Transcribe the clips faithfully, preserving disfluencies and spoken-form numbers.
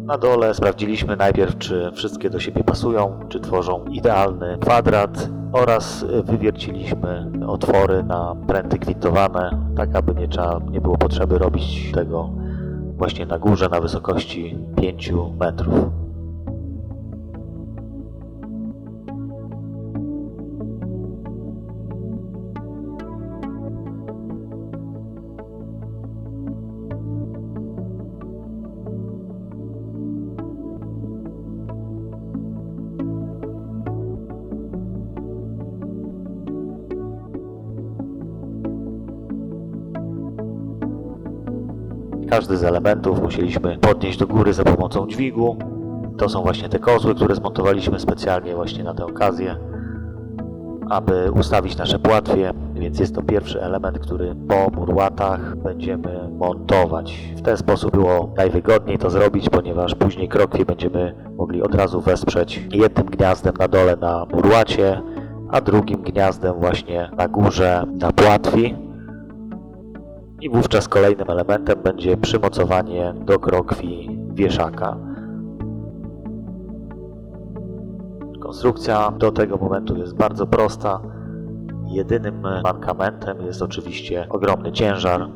Na dole sprawdziliśmy najpierw, czy wszystkie do siebie pasują, czy tworzą idealny kwadrat oraz wywierciliśmy otwory na pręty gwintowane, tak aby nie, trzeba, nie było potrzeby robić tego właśnie na górze na wysokości pięciu metrów. Każdy z elementów musieliśmy podnieść do góry za pomocą dźwigu. To są właśnie te kozły, które zmontowaliśmy specjalnie właśnie na tę okazję, aby ustawić nasze płatwie, więc jest to pierwszy element, który po murłatach będziemy montować. W ten sposób było najwygodniej to zrobić, ponieważ później krokwie będziemy mogli od razu wesprzeć jednym gniazdem na dole na murłacie, a drugim gniazdem właśnie na górze na płatwi. I wówczas kolejnym elementem będzie przymocowanie do krokwi wieszaka. Konstrukcja do tego momentu jest bardzo prosta. Jedynym mankamentem jest oczywiście ogromny ciężar.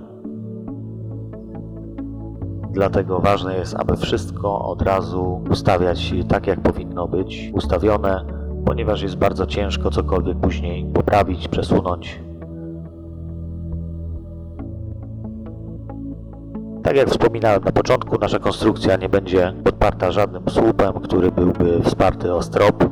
Dlatego ważne jest, aby wszystko od razu ustawiać tak, jak powinno być ustawione, ponieważ jest bardzo ciężko cokolwiek później poprawić, przesunąć. Tak jak wspominałem na początku, nasza konstrukcja nie będzie podparta żadnym słupem, który byłby wsparty o strop.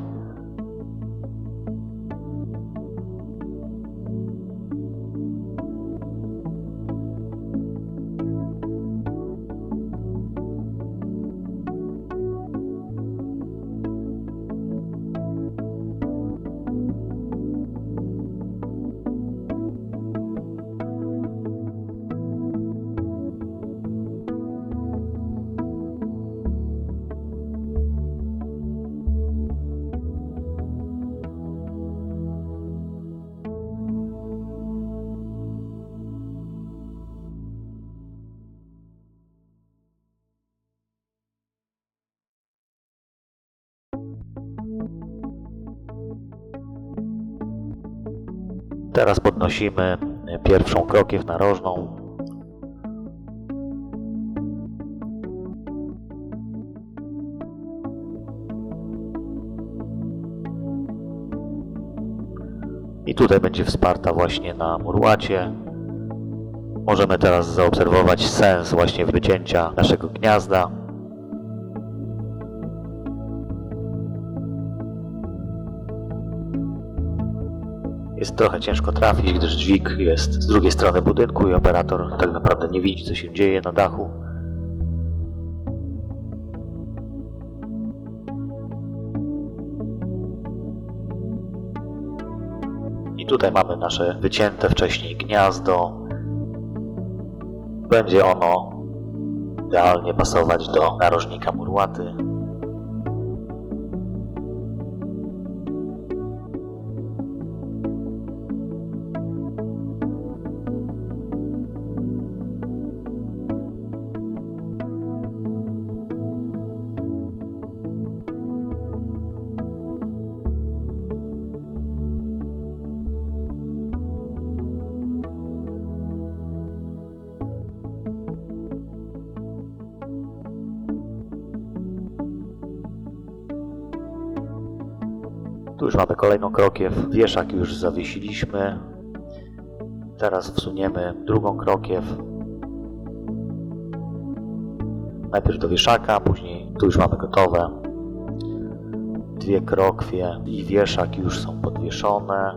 Teraz podnosimy pierwszą krokiew narożną. I tutaj będzie wsparta właśnie na murłacie. Możemy teraz zaobserwować sens właśnie wycięcia naszego gniazda. Jest trochę ciężko trafić, gdyż dźwig jest z drugiej strony budynku i operator tak naprawdę nie widzi, co się dzieje na dachu. I tutaj mamy nasze wycięte wcześniej gniazdo. Będzie ono idealnie pasować do narożnika murłaty. Tu już mamy kolejną krokiew, wieszak już zawiesiliśmy. Teraz wsuniemy drugą krokiew. Najpierw do wieszaka, później tu już mamy gotowe. Dwie krokwie i wieszak już są podwieszone.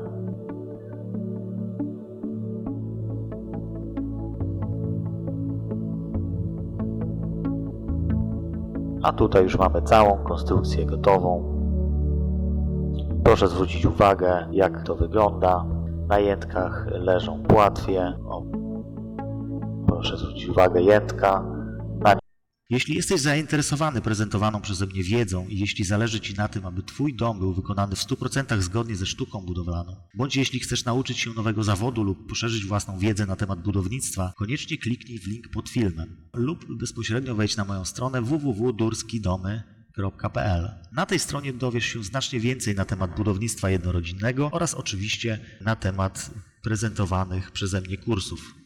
A tutaj już mamy całą konstrukcję gotową. Proszę zwrócić uwagę, jak to wygląda. Na jętkach leżą płatwie. O, proszę zwrócić uwagę, jętka. Na... Jeśli jesteś zainteresowany prezentowaną przeze mnie wiedzą i jeśli zależy Ci na tym, aby Twój dom był wykonany w stu procentach zgodnie ze sztuką budowlaną, bądź jeśli chcesz nauczyć się nowego zawodu lub poszerzyć własną wiedzę na temat budownictwa, koniecznie kliknij w link pod filmem lub bezpośrednio wejdź na moją stronę w w w kropka durskidomy kropka p l. Na tej stronie dowiesz się znacznie więcej na temat budownictwa jednorodzinnego oraz oczywiście na temat prezentowanych przeze mnie kursów.